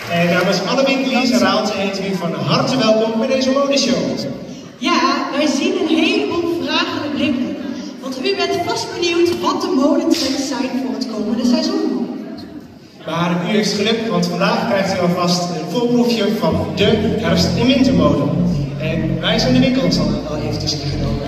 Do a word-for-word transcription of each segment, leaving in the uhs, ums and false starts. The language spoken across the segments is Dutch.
En namens alle winkeliers en Raalte heten u van harte welkom bij deze modeshow. Ja, wij zien een heleboel vragende blikken. Want u bent vast benieuwd wat de modetrends zijn voor het komende seizoen. Maar u heeft geluk, want vandaag krijgt u alvast een voorproefje van de herfst- en wintermode. En wij zijn de winkels al, al eventjes ingenomen.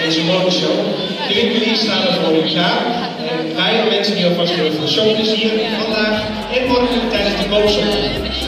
deze modeshow. De winkeliers staan er voor u klaar. En wij, de mensen die alvast willen van showplezier vandaag en morgen tijdens de modeshow.